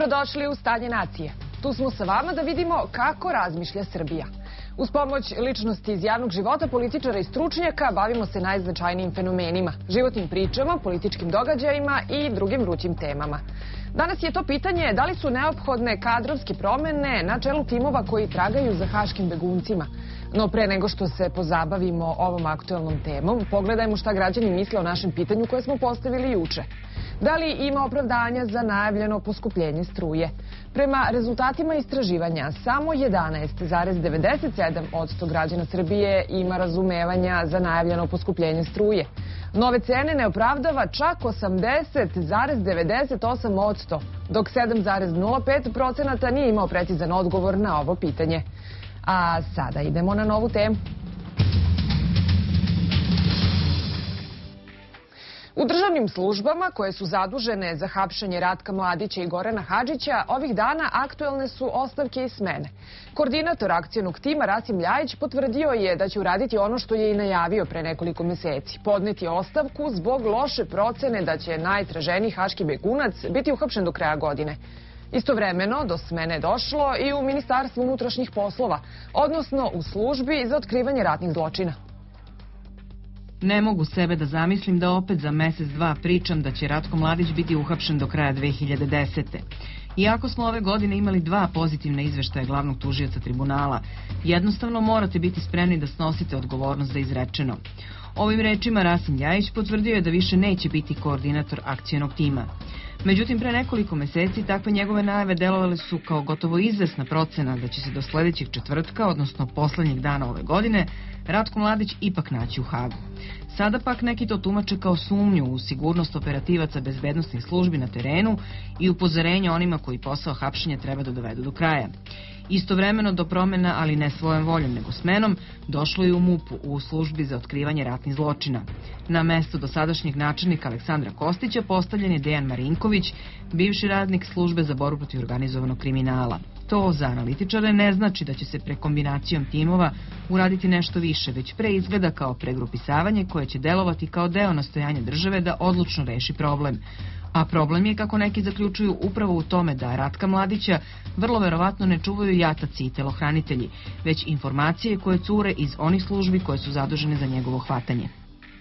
Dobrodošli u Stanje nacije. Tu smo sa vama da vidimo kako razmišlja Srbija. Uz pomoć ličnosti iz javnog života, političara i stručnjaka bavimo se najznačajnijim fenomenima, životnim pričama, političkim događajima i drugim vrućim temama. Danas je to pitanje da li su neophodne kadrovske promene na čelu timova koji tragaju za haškim beguncima. No pre nego što se pozabavimo ovom aktuelnom temom, pogledajmo šta građani misle o našem pitanju koje smo postavili juče. Da li ima opravdanja za najavljeno poskupljenje struje? Prema rezultatima istraživanja, samo 11,97% građana Srbije ima razumevanja za najavljeno poskupljenje struje. Nove cene ne opravdava čak 80,98%, dok 7,05% nije imao precizan odgovor na ovo pitanje. A sada idemo na novu temu. U državnim službama koje su zadužene za hapšenje Ratka Mladića i Gorana Hadžića, ovih dana aktuelne su ostavke i smene. Koordinator akcionog tima Rasim Ljajić potvrdio je da će uraditi ono što je i najavio pre nekoliko meseci. Podneti ostavku zbog loše procene da će najtraženiji haški begunac biti uhapšen do kraja godine. Istovremeno, do smene je došlo i u Ministarstvu unutrašnjih poslova, odnosno u službi za otkrivanje ratnih zločina. Ne mogu sebe da zamislim da opet za mesec, dva pričam da će Ratko Mladić biti uhapšen do kraja 2010. Iako smo ove godine imali 2 pozitivna izveštaja glavnog tužioca tribunala, jednostavno morate biti spremni da snosite odgovornost za izrečeno. Ovim rečima Rasim Ljajić potvrdio je da više neće biti koordinator akcionog tima. Međutim, pre nekoliko meseci takve njegove najave delovale su kao gotovo izvesna procena da će se do sledećeg četvrtka, odnosno poslednjeg dana ove godine, Ratko Mladić ipak naći u Hagu. Sada pak neki to tumače kao sumnju u sigurnost operativaca bezbednosnih službi na terenu i upozorenja onima koji posao hapšenja treba da dovedu do kraja. Istovremeno do promena, ali ne svojom voljom nego smenom, došlo je u MUP-u u službi za otkrivanje ratnih zločina. Na mesto dosadašnjeg načelnika Aleksandra Kostića postavljen je Dejan Marinković, bivši radnik službe za borbu protiv organizovanog kriminala. To za analitičare ne znači da će se prekombinacijom timova uraditi nešto više, već pre izgleda kao pregrupisavanje koje će delovati kao deo nastojanja države da odlučno reši problem. A problem je, kako neki zaključuju, upravo u tome da Ratka Mladića vrlo verovatno ne čuvaju jataci i telohranitelji, već informacije koje cure iz onih službi koje su zadužene za njegovo hvatanje.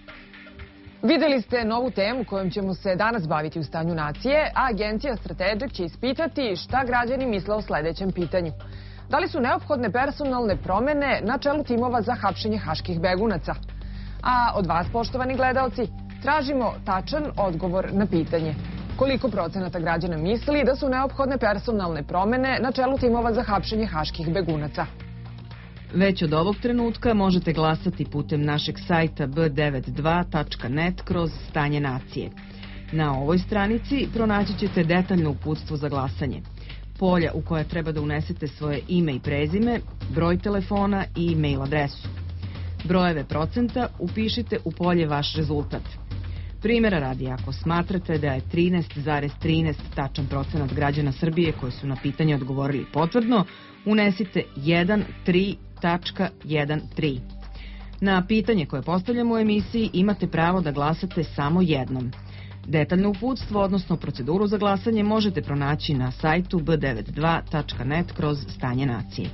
Videli ste novu temu kojom ćemo se danas baviti u Stanju nacije, a agencija Strategic će ispitati šta građani misle o sledećem pitanju. Da li su neophodne personalne promene na čelu timova za hapšenje haških begunaca? A od vas, poštovani gledaoci, tražimo tačan odgovor na pitanje. Koliko procenata građana misli da su neophodne personalne promene na čelu timova za hapšenje haških begunaca? Već od ovog trenutka možete glasati putem našeg sajta b92.net kroz Stanje nacije. Na ovoj stranici pronaći ćete detaljno uputstvo za glasanje. Polja u koja treba da unesete svoje ime i prezime, broj telefona i e-mail adresu. Brojeve procenta upišite u polje vaš rezultat. Primjera radi, ako smatrate da je 13,13 tačan procenat građana Srbije koji su na pitanje odgovorili potvrdno, unesite 1.3.13. Na pitanje koje postavljamo u emisiji imate pravo da glasate samo jednom. Detaljno uputstvo, odnosno proceduru za glasanje, možete pronaći na sajtu b92.net kroz Stanje nacije.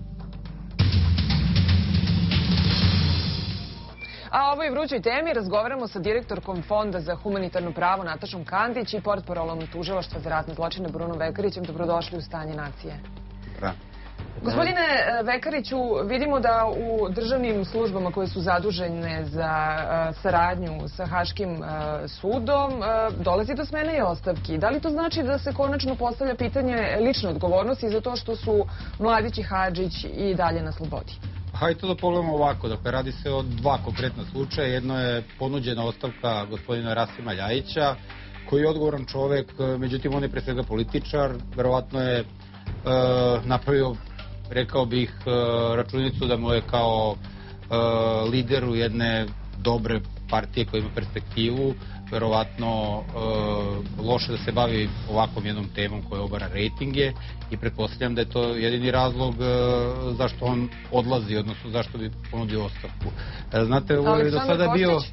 A o ovoj vrućoj temi razgovaramo sa direktorkom Fonda za humanitarno pravo Natašom Kandić i portparolom Tužilaštva za ratne zločine Brunom Vekarićem. Dobrodošli u Stanje nacije. Dobro. Gospodine Vekariću, vidimo da u državnim službama koje su zadužene za saradnju sa Haškim sudom dolazi do smene i ostavki. Da li to znači da se konačno postavlja pitanje lične odgovornosti za to što su Mladić i Hadžić i dalje na slobodi? Hajde da pogledamo ovako. Dakle, radi se o 2 konkretna slučaja. Jedno je ponuđena ostavka gospodina Rasima Ljajića, koji je odgovoran čovek, međutim on je pre svega političar, verovatno je napravio, rekao bih, računicu da mu je kao lideru jedne dobre partije koja ima perspektivu, verovatno loše da se bavi ovakvom jednom temom koja obara rejtinge i pretpostavljam da je to jedini razlog zašto on odlazi, odnosno zašto bi ponudio ostavku. Znate, ovo je do sada bio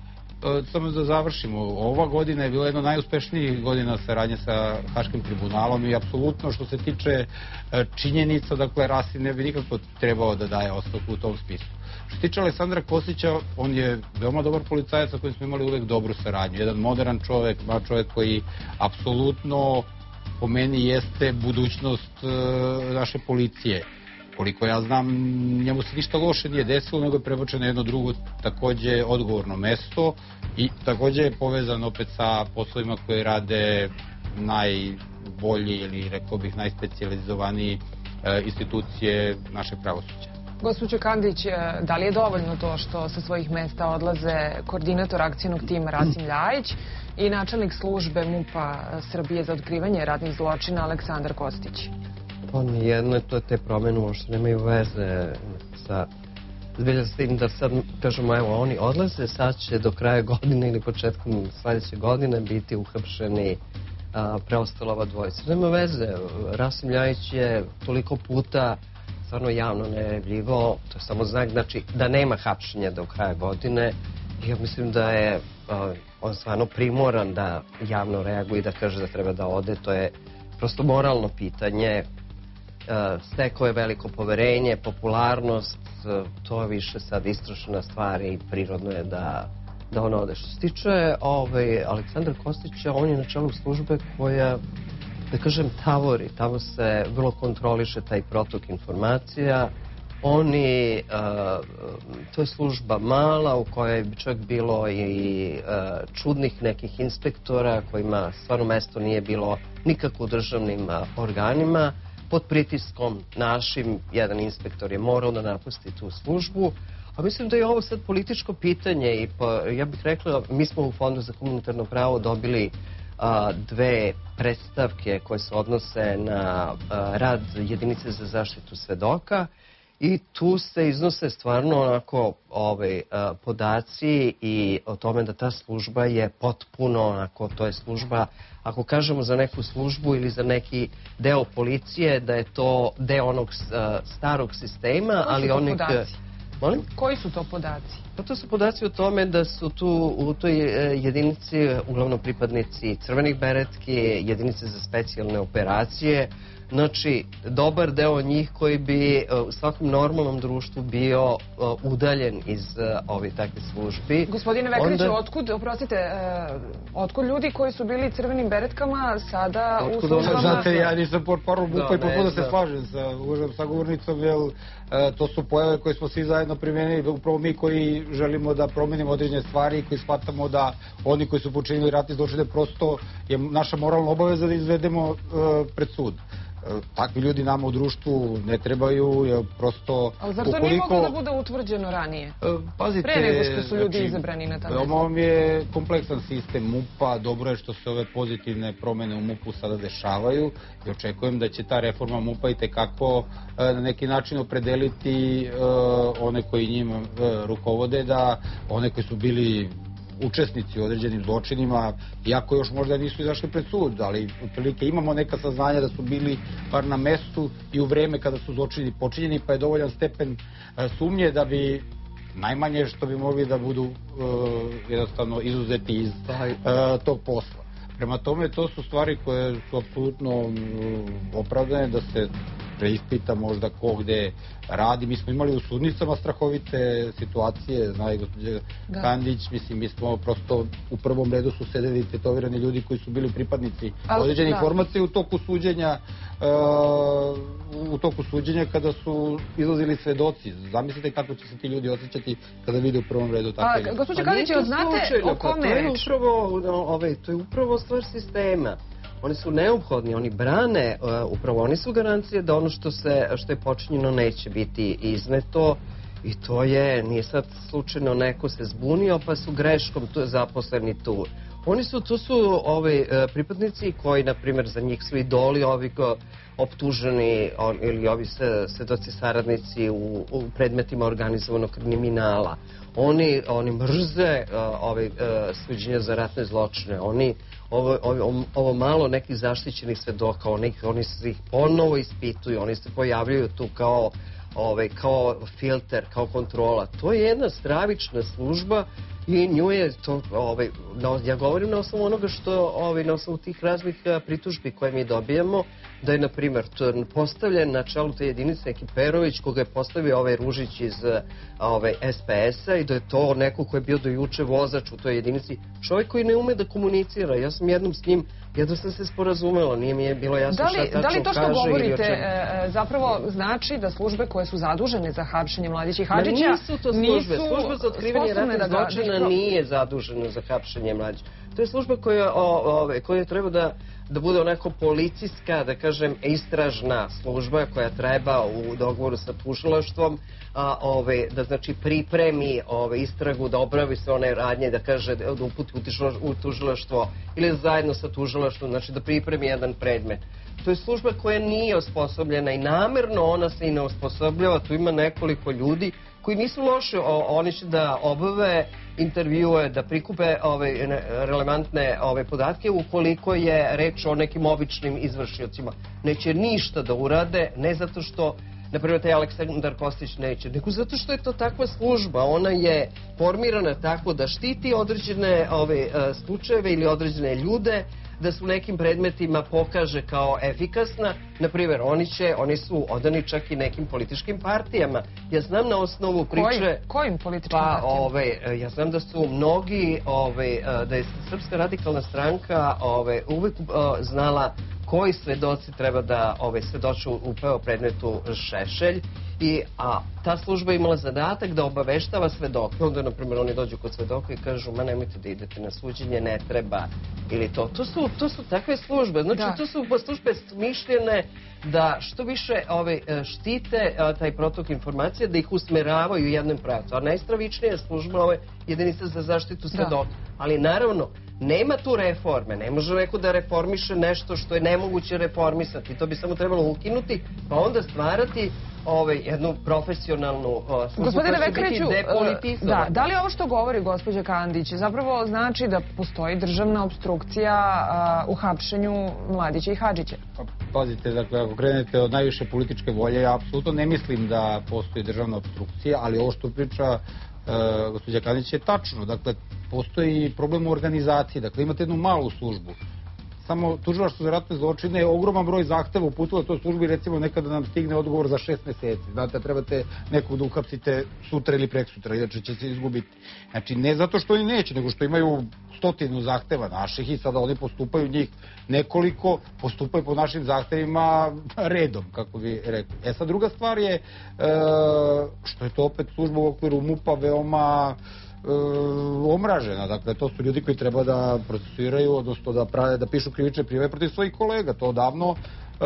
samo da završimo. Ova godina je bila jedna od najuspešnijih godina saradnje sa Haškim tribunalom i apsolutno što se tiče činjenica, dakle, Rasim ne bi nikako trebao da daje ostavku u tom spisku. Što se tiče Aleksandra Kostića, on je veoma dobar policajac sa kojim smo imali uvek dobru saradnju. Jedan modern čovek, čovek koji apsolutno po meni jeste budućnost naše policije. Koliko ja znam, njemu se ništa loše nije desilo, nego je prebačeno na jedno drugo takođe odgovorno mesto i takođe je povezan opet sa poslovima koje rade najbolji ili rekao bih najspecijalizovaniji institucije našeg pravosuđa. Gospođo Kandić, da li je dovoljno to što sa svojih mesta odlaze koordinator akcijnog tima Rasim Ljajić i načelnik službe MUP-a Srbije za otkrivanje ratnih zločina Aleksandar Kostić? Pa nijedno te promene uopšte nemaju veze sa zbilja s tim da sad kažemo evo oni odlaze, sad će do kraja godine ili početkom sledeće godine biti uhapšeni preostala ova dvojica. Nema veze, Rasim Ljajić je toliko puta stvarno javno najavljivao, to je samo znak znači da nema hapšenja do kraja godine i ja mislim da je on stvarno primoran da javno reaguje i da kaže da treba da ode, to je prosto moralno pitanje. Stekao je veliko poverenje, popularnost, to je više sad istrošena stvar i prirodno je da on ode. Što se tiče Aleksandra Kostića, on je na čelu službe koja, da kažem, tavori. Tamo se vrlo kontroliše taj protok informacija. To je služba mala u kojoj bi čak bilo i čudnih nekih inspektora kojima stvarno mesto nije bilo nikako u državnim organima. Pod pritiskom našim, jedan inspektor je morao da napusti tu službu, a mislim da je ovo sad političko pitanje i ja bih rekla, mi smo u Fondu za humanitarno pravo dobili dve predstavke koje se odnose na rad jedinice za zaštitu svedoka i tu se iznose stvarno onako podaci i o tome da ta služba je potpuno onako, to je služba, ako kažemo za neku službu ili za neki deo policije, da je to deo onog starog sistema, ali onih... Molim? Koji su to podaci? Pa to su podaci o tome da su tu u toj jedinici uglavnom pripadnici crvenih beretki, jedinice za specijalne operacije, znači dobar deo njih koji bi u svakom normalnom društvu bio udaljen iz ovih takve službi. Gospodine Vekriću, otkud ljudi koji su bili crvenim beretkama sada u službama? Znate, ja nisam portparol MUP-a i potpuno se slažem sa uvaženom sagovornicom, jer to su pojave koje smo svi zajedno primenili, upravo mi koji želimo da promenimo određene stvari i koji shvatamo da oni koji su počinili ratne zločine prosto je naša moralna obaveza da izvedemo pred sud. Takvi ljudi nama u društvu ne trebaju, jer prosto... Ali zar to nije moglo da bude utvrđeno ranije? Pazite... Pre nego što su ljudi izabrani na ta mesta? Ovo vam je kompleksan sistem MUP-a, dobro je što se ove pozitivne promene u MUP-u sada dešavaju i očekujem da će ta reforma MUP-a i tekako na neki način opredeliti one koji njima rukovode, da one koji su bili učesnici u određenim zločinima, iako još možda nisu izašli pred sud, ali otprilike imamo neka saznanja da su bili bar na mestu i u vreme kada su zločini počinjeni, pa je dovoljan stepen sumnje da bi najmanje što bi mogli da budu jednostavno izuzeti iz tog posla. Prema tome, to su stvari koje su apsolutno opravdane da se preispita možda ko gde radi. Mi smo imali u sudnicama strahovite situacije, zna i gospođa Kandić, mislim, mi smo prosto u prvom redu su sedeli tetovirani ljudi koji su bili pripadnici određenih formacija u toku suđenja kada su izlazili svedoci. Zamislite kako će se ti ljudi osjećati kada vide u prvom redu takve ljudi. Gospođa Kandić, znate o kome je reč? To je upravo stvar sistema. Oni su neophodni, oni brane, upravo oni su garancije da ono što je počinjeno neće biti izneto i to nije sad slučajno neko se zbunio pa su greškom zaposleni tu. To su pripadnici koji, na primjer, za njih su idoli ovi optuženi ili ovi svedoci saradnici u predmetima organizovanog kriminala. Oni mrze suđenja za ratne zločine. Ovo malo nekih zaštićenih svedoka, oni se ih ponovo ispituju, oni se pojavljaju tu kao filter, kao kontrola. To je jedna stravična služba I nju je to, ja govorim na osnovu onoga što, na osnovu tih raznih pritužbi koje mi dobijamo, da je, na primjer, postavljen na čelu te jedinice neki Perović, koga je postavio ovaj Ružić iz SPS-a i da je to neko ko je bio do juče vozač u toj jedinici. Čovjek koji ne ume da komunicira. Ja sam jednom s njim, jedno sam se sporazumela, nije mi je bilo jasno šta tačno kaže. Da li to što govorite zapravo znači da službe koje su zadužene za hapšenje Mladića i Hadžića nisu to službe. Služba za otkrivanje ratnih zločina nije zadužena za hapšenje Mladića. To je služba koja treba da bude onako policijska, da kažem, istražna služba koja treba u dogovoru sa tužilaštvom da znači pripremi istragu, da obravi sve one radnje, da kaže, da uputi u tužilaštvo ili zajedno sa tužilaštvom, znači da pripremi jedan predmet. To je služba koja nije osposobljena i namerno ona se i ne osposobljava. Tu ima nekoliko ljudi koji nisu loši, oni će da obave intervjue, da prikupe relevantne podatke ukoliko je reč o nekim običnim izvršiocima. Neće ništa da urade, ne zato što, na primjer, taj Aleksandar Kostić neće, nego zato što je to takva služba. Ona je formirana tako da štiti određene slučajeve ili određene ljude, da su nekim predmetima pokaže kao efikasna. Na primjer, oni su odani čak i nekim političkim partijama. Ja znam na osnovu priče... Kojim političkim partijama? Ja znam da su mnogi, da je Srpska radikalna stranka uvek znala koji svedoci treba da svedoče u predmetu Šešelj, a ta služba je imala zadatak da obaveštava svedoke. Onda, na primjer, oni dođu kod svedoka i kažu, ma nemojte da idete na suđenje, ne treba, ili to. To su takve službe. Znači, to su službe smišljene da što više štite taj protok informacija, da ih usmeravaju u jednom pravcu. A najstravičnija služba je jedinica za zaštitu svedoka. Ali, naravno, nema tu reforme, ne može neko da reformiše nešto što je nemoguće reformisati. To bi samo trebalo ukinuti, pa onda stvarati jednu profesionalnu službu koja će biti depolitizovana. Da li ovo što govori gospođa Kandić zapravo znači da postoji državna opstrukcija u hapšenju Mladića i Hadžića? Pazite, dakle, ako krenete od najviše političke volje, ja apsolutno ne mislim da postoji državna opstrukcija, ali ovo što priča gospođa Kandić je tačno. Dakle, postoji problem u organizaciji. Dakle, imate jednu malu službu. Samo tužilaštvo za ratne zločine je ogroman broj zahteva uputilo toj službi, recimo nekada nam stigne odgovor za 6 meseci. Znate, trebate nekog da uhapsite sutra ili preksutra, inače će se izgubiti. Znači, ne zato što oni neće, nego što imaju 100 zahteva naših i sada oni postupaju njih nekoliko, postupaju po našim zahtevima redom, kako bi rekli. Sad, druga stvar je što je to opet služba u okviru MUP-a veoma omražena. Dakle, to su ljudi koji treba da procesuiraju, odnosno da pišu krivične prijave protiv svojih kolega. To odavno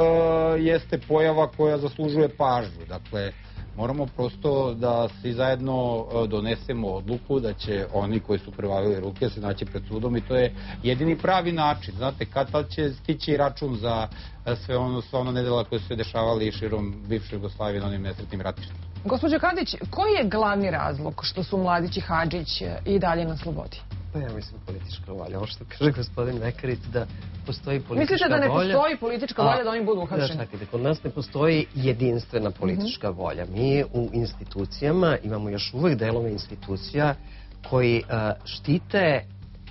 jeste pojava koja zaslužuje pažnju. Dakle, moramo prosto da svi zajedno donesemo odluku da će oni koji su krvavili ruke se naći pred sudom i to je jedini pravi način. Znate, kad će stići račun za sve ono nedela koje su se dešavali širom bivše Jugoslavije na onim nesretnim ratištima. Gospođo Kandić, koji je glavni razlog što su Mladić i Hadžić i dalje na slobodi? Pa ja mislim politička volja. Ovo što kaže gospodin Mekarić, da postoji politička volja. Mislite da ne postoji politička volja da oni budu uhapšeni? Da, kod nas ne postoji jedinstvena politička volja. Mi u institucijama imamo još uvek delove institucija koji štite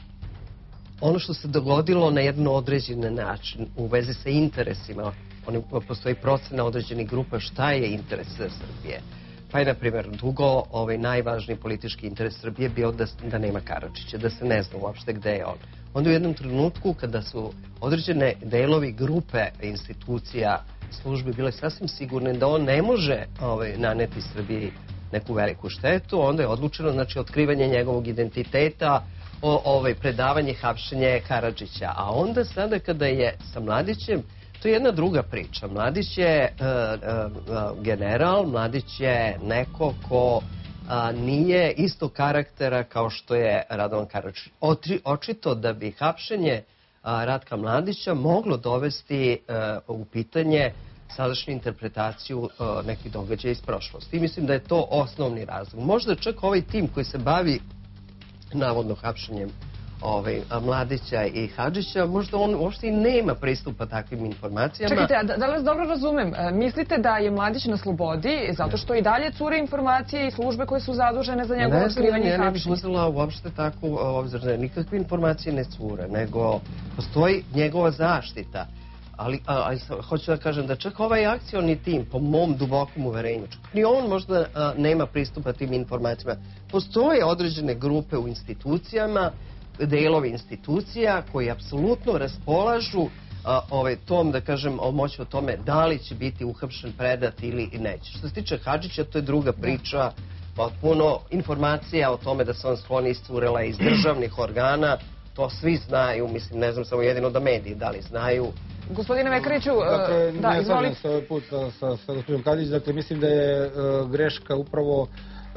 ono što se dogodilo na jedan određen način u vezi sa interesima. Postoji procena određenih grupa šta je interes Srbije. Pa je, na primjer, dugo najvažniji politički interes Srbije bio da nema Karadžića, da se ne zna uopšte gde je on. Onda u jednom trenutku, kada su određene delovi grupe institucija službi bile sasvim sigurne da on ne može naneti Srbiji neku veliku štetu, onda je odlučeno, znači, otkrivanje njegovog identiteta, predavanje, hapšenje Karadžića. A onda sada kada je sa Mladićem, to je jedna druga priča. Mladić je general, Mladić je neko ko nije istog karaktera kao što je Radovan Karadžić. Očito da bi hapšenje Ratka Mladića moglo dovesti u pitanje sadašnju interpretaciju nekih događaja iz prošlosti. I mislim da je to osnovni razlog. Možda čak ovaj tim koji se bavi navodno hapšenjem Mladića i Hadžića, možda on uopšte i nema pristupa takvim informacijama. Čekajte, da vas dobro razumem, mislite da je Mladić na slobodi zato što i dalje cure informacije i službe koje su zadužene za njegovo otkrivanje i hapšenje? Ne bih uzela uopšte tako obzir, nikakve informacije ne cure, nego postoji njegova zaštita. Ali hoću da kažem da čak ovaj akcioni tim, po mom dubokom uverenju, čak ni on možda nema pristupa tim informacijama. Postoje određene grupe u institucijama, delovi institucija koji apsolutno raspolažu tom, da kažem, moći o tome da li će biti uhapšen, predat ili neće. Što se tiče Hadžića, to je druga priča, potpuno informacija o tome da se on skloni iscurela iz državnih organa, to svi znaju, mislim, ne znam samo jedino da mediji da li znaju. Gospodine Mekariću, da, izvolite. Ne slažem se ovaj put sa gospodinom Kadić, dakle, mislim da je greška upravo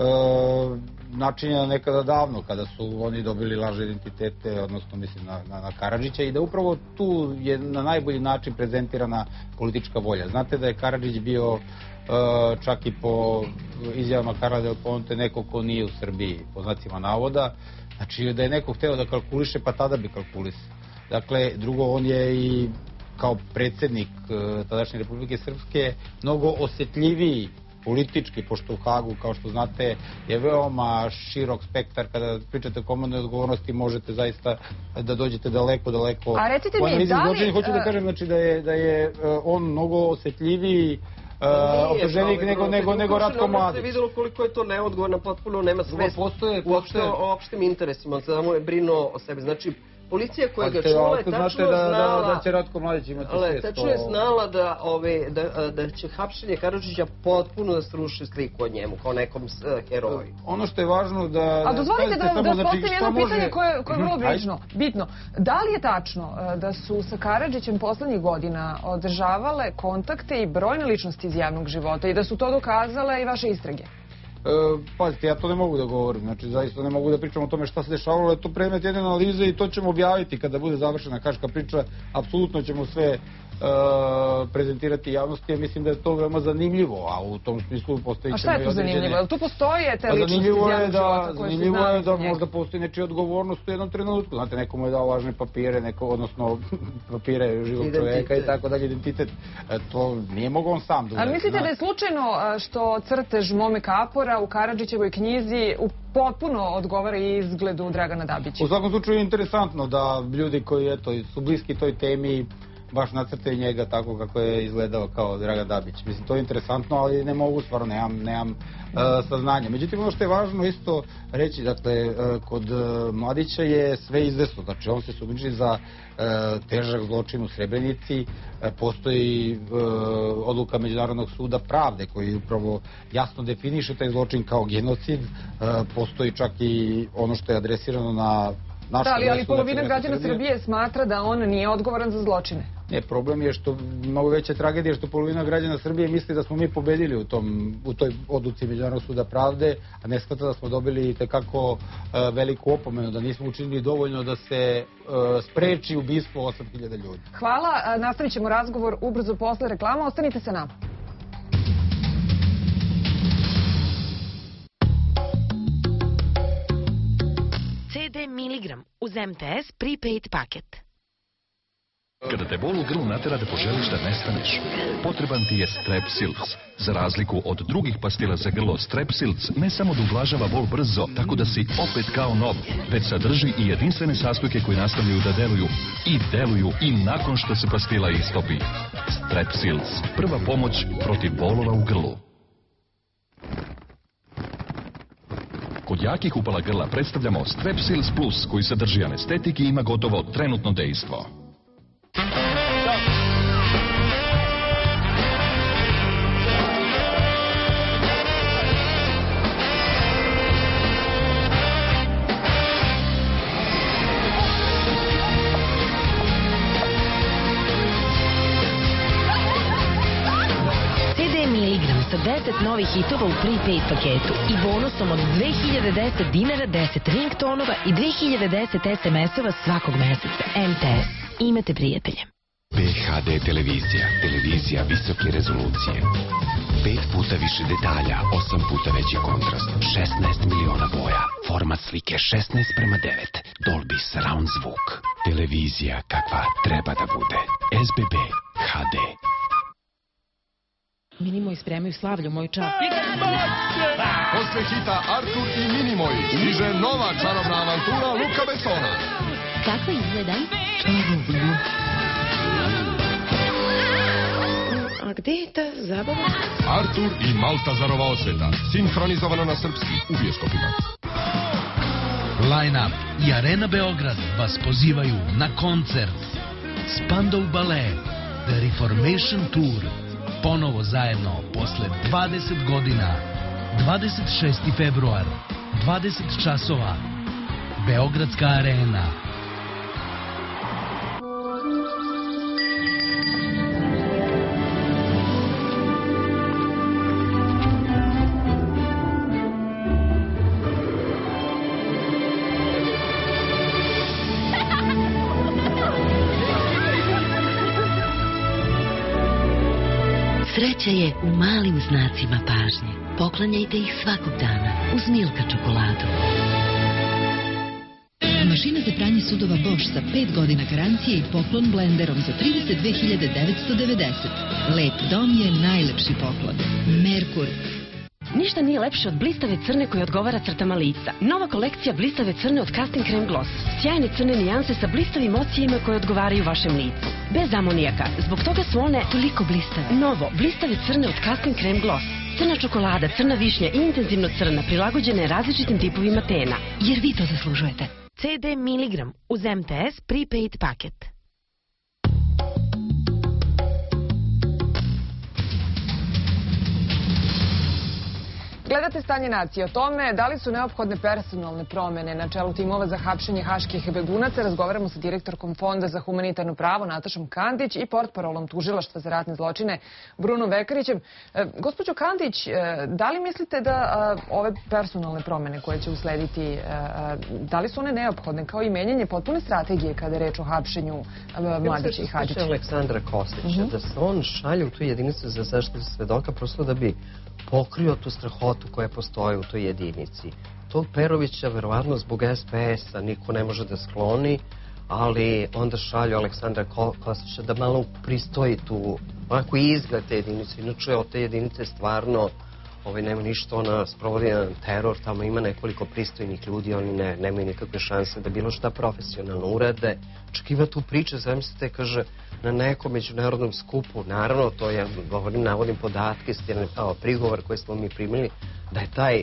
načinjena nekada davno, kada su oni dobili lažne identitete, odnosno mislim na Karadžića, i da upravo tu je na najbolji način prezentirana politička volja. Znate da je Karadžić bio čak i po izjavama Carla Del Ponte neko ko nije u Srbiji, po znacima navoda. Znači da je neko hteo da kalkuliše, pa tada bi kalkulisao. Dakle, drugo, on je i kao predsjednik tadašnje Republike Srpske mnogo osjetljiviji politički, pošto u Hagu, kao što znate, je veoma širok spektar. Kada pričate o komandnoj odgovornosti, možete zaista da dođete daleko. A recite mi, da li... Hoću da kažem, znači, da je on mnogo osjetljiviji optuženik nego Ratko Mladić. Ste vidjeli koliko je to neodgovorno, potpuno nema svest o opštim interesima, samo je brinuo o sebi. Znači, policija koja ga čula je tačno znala da će Ratko Mladić imati svest. Tačno je znala da će hapšenje Karadžića potpuno da sruši sliku o njemu kao nekom heroju. Ono što je važno da... A dozvolite da postavim jedno pitanje koje je vrlo bitno. Da li je tačno da su sa Karadžićem poslednjih godina održavale kontakte i brojne ličnosti iz javnog života i da su to dokazale i vaše istrage? Pazite, ja to ne mogu da govorim, znači zaista ne mogu da pričam o tome šta se dešavalo, je to predmet jedne analize i to ćemo objaviti kada bude završena Haška priča, apsolutno ćemo sve prezentirati javnosti, mislim da je to veoma zanimljivo, a u tom smislu postoji... A šta je tu zanimljivo? Jel tu postoje te ličnosti iz javnog života koje su znali? Zanimljivo je da možda postoji nečija odgovornost u jednom trenutku, znate, nekomu je dao važne papire, odnosno papire živog čoveka i tako dalje, identitet, to nije mogao on sam da uradi. Ali mislite da je slučajno što crtež Mome Kapora u Karadžićevoj knjizi potpuno odgovara i izgledu Dragana Dabića? U svakom slučaju je interesantno da ljudi koji su bliski toj temi baš nacrtaju njega tako kako je izgledao kao Dragan Dabić. Mislim, to je interesantno, ali ne mogu, stvarno nemam saznanja. Međutim, ono što je važno isto reći, dakle, kod Mladića je sve izvesno. Znači, on se sumnjiči za težak zločin u Srebrenici. Postoji odluka Međunarodnog suda pravde koji upravo jasno definiše taj zločin kao genocid. Postoji čak i ono što je adresirano na Da, ali polovina građana Srbije smatra da on nije odgovoran za zločine. Ne, problem je što mnogo veća tragedija što polovina građana Srbije misli da smo mi pobedili u toj odluci Međunarodnog suda pravde, a ne shvata da smo dobili tekako veliku opomenu, da nismo učinili dovoljno da se spreči ubistvo 8.000 ljudi. Hvala, nastavit ćemo razgovor ubrzo posle reklama, ostanite sa nama. Miligram uz MTS prepaid paket. Kada te bol u grlu natera da poželiš da nestaneš, potreban ti je Strepsils. Za razliku od drugih pastila za grlo, Strepsils ne samo da ublažava bol brzo, tako da si opet kao nov, već sadrži i jedinstvene sastojke koji nastavljaju da deluju i nakon što se pastila istopi. Strepsils, prva pomoć protiv bolova u grlu. Kod jakih upala grla predstavljamo Strepsils Plus, koji sadrži anestetik i ima gotovo trenutno dejstvo. Sa 10 novih hitova u prepaid paketu i bonusom od 2010 dinara, 10 ringtonova i 2010 SMS-ova svakog meseca. MTS. Imate prijatelje. PHD televizija. Televizija visoke rezolucije. 5 puta više detalja, 8 puta veći kontrast, 16 miliona boja. Format slike 16:9. Dolby Surround zvuk. Televizija kakva treba da bude. SBB HD. Minimoj spremaju slavlju, moj čas. Posle hita Artur i Minimoj stiže nova čarobna avantura Luka Bessona. Kako izgleda? Čarobno. A gde je ta zabava? Artur i Maltazarova osveta. Sinhronizovano na srpski u bioskopima. Line Up i Arena Beograd vas pozivaju na koncert Spandau Ballet The Reformation Tour. Ponovo zajedno posle 20 godina. 26. februar, 20 časova. Beogradska arena. Sreća je u malim znacima pažnje. Poklanjajte ih svakog dana uz Milka čokoladu. Mašina za pranje sudova Bosch sa 5 godina garancije i poklon blenderom za 32.990. Lep dom je najlepši poklon. Merkur. Ništa nije lepše od blistave crne koja odgovara crtama lica. Nova kolekcija blistave crne od Casting Creme Gloss. Sjajne crne nijanse sa blistavim ocijima koje odgovaraju vašem licu. Bez amonijaka. Zbog toga su one toliko blistave. Novo, blistave crne od Casting Creme Gloss. Crna čokolada, crna višnja i intenzivno crna prilagođene različitim tipovima tena. Jer vi to zaslužujete. CD Miligram uz MTS prepaid paket. Gledate Stanje nacije. O tome da li su neophodne personalne promene na čelu timova za hapšenje haških begunaca razgovaramo sa direktorkom Fonda za humanitarno pravo Natašom Kandić i portparolom Tužilaštva za ratne zločine Brunom Vekarićem. Gospođo Kandić, da li mislite da ove personalne promene koje će uslediti, da li su one neophodne kao i menjanje potpune strategije kada je reč o hapšenju Mladića i Hadžića? Aleksandra Kostića, da se on šalje u tu jedinicu za zaštitu svedoka prosto da bi pokrio tu strahotu koja postoji u toj jedinici. Tog Perovića, verovatno zbog SPS-a, niko ne može da skloni, ali onda šalju Aleksandra Kostića da malo pristoji tu, onako izgled te jedinice. Inače, od te jedinice stvarno nema ništa, ona sprovodi jedan teror, tamo ima nekoliko pristojnih ljudi, oni nemaju nikakve šanse da bilo šta profesionalno urade. Čak ima tu priče, zamislite, kaže, na nekom međunarodnom skupu, naravno, to ja govorim, navodim podatke, prigovor koje smo mi primili, da je taj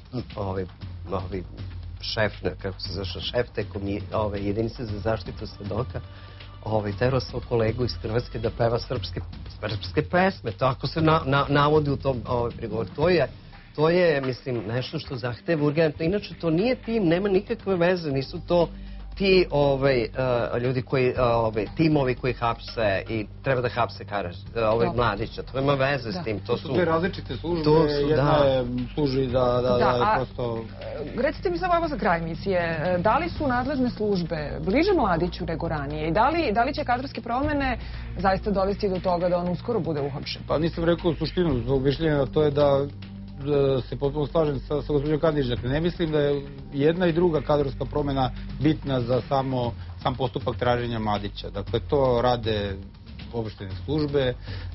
šef, kako se zove, šef te jedinice za zaštitu svedoka, terao svog kolegu iz Hrvatske da peva srpske pesme. Tako se navodi u tom prigovoru. To je, mislim, nešto što zahteva urgentno. Inače, to nije tim, nema nikakve veze, nisu to ti ljudi koji, timovi koji hapse i treba da hapse Mladića. To nema veze s tim. To su dve različite službe, jedna služi da prosto... Recite mi samo ovo za kraj emisije, da li su nadležne službe bliže Mladiću nego ranije i da li će kadrovske promene zaista dovesti do toga da on uskoro bude uhapšen? Pa nisam rekao suštinu zbog mišljenja, to je da se potpuno slažem sa gospođom Kandić. Dakle, ne mislim da je jedna i druga kadrovska promena bitna za sam postupak traženja Mladića. Dakle, to rade obaveštajne službe.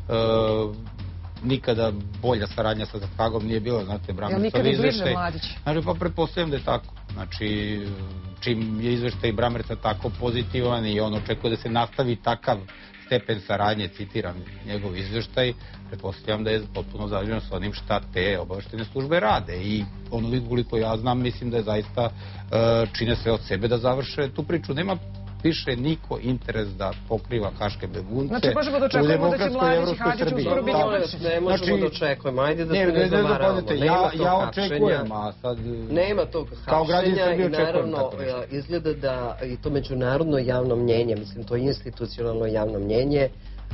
Nikada bolja saradnja sa Tragom nije bila, znate, Bramercov izveštaj. Znači, pa pretpostavljam da je tako. Znači, čim je izveštaj Bramerca tako pozitivan i on očekuje da se nastavi takav stepen saradnje, citiram njegov izveštaj, pretpostavljam da je potpuno zadovoljan sa onim šta te obaveštajne službe rade. I onoliko koliko ja znam, mislim da je zaista čine sve od sebe da završe tu priču. Nema više niko interes da pokriva haške begunce. Znači, možemo da očekujemo da će Mladić i Hadžić uskoro biti uhapšeni. Ne možemo da očekujemo, ajde da se ne zamaravamo. Ja očekujem, a sad... Nema tog hapšenja i naravno izgleda da i to međunarodno javno mnjenje, mislim, to institucionalno javno mnjenje,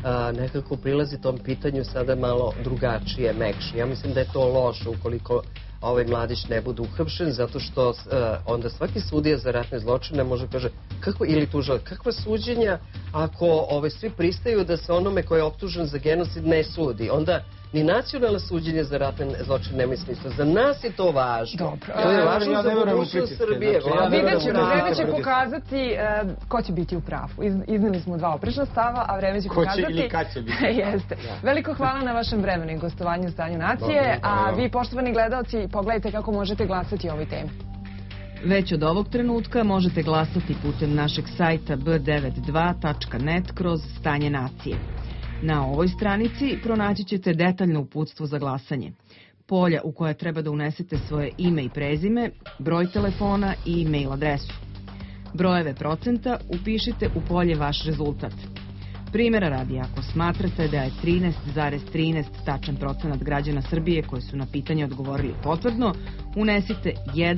nekako prilazi tom pitanju sada malo drugačije, mekše. Ja mislim da je to loše ukoliko Mladić ne bude uhapšen, zato što onda svaki sudija za ratne zločine može kaže ili tužilac, kakva suđenja ako svi pristaju da se onome ko je optužen za genocid ne sudi. Onda ni nacionalno suđenje za ratne zločine nema smisla. Za nas je to važno. Dobro. To je važno za budućnost Srbije. Vreme će pokazati ko će biti u pravu. Izneli smo dva oprečna stava, a vreme će pokazati... Ko će ili kad će biti. Jeste. Veliko hvala na vašem vremenu i gostovanju u Stanju nacije, a vi, poštovani gledaoci, pogledajte kako možete glasati o ovoj temi. Već od ovog trenutka možete glasati putem našeg sajta b92.net kroz Stanje nacije. Na ovoj stranici pronaći ćete detaljno uputstvo za glasanje, polja u koje treba da unesete svoje ime i prezime, broj telefona i e-mail adresu. Brojeve procenta upišite u polje vaš rezultat. Primjera radi, ako smatrate da je 13,13 tačan procenat građana Srbije koji su na pitanje odgovorili potvrdno, unesite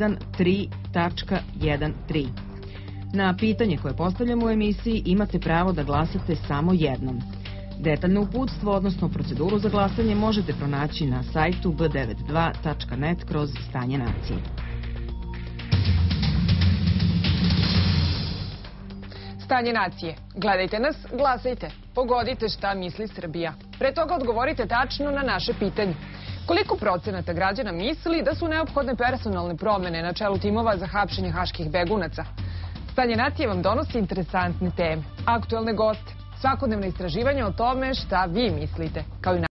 1.3.13. Na pitanje koje postavljamo u emisiji imate pravo da glasate samo jednom. Detaljno uputstvo, odnosno proceduru za glasanje, možete pronaći na sajtu b92.net kroz Stanje nacije. Stanje nacije. Gledajte nas, glasajte. Pogodite šta misli Srbija. Pre toga odgovorite tačno na naše pitanje. Koliko procenata građana misli da su neophodne personalne promene na čelu timova za hapšenje haških begunaca? Stanje nacije vam donosi interesantne teme, aktuelne goste, svakodnevne istraživanja o tome šta vi mislite, kao i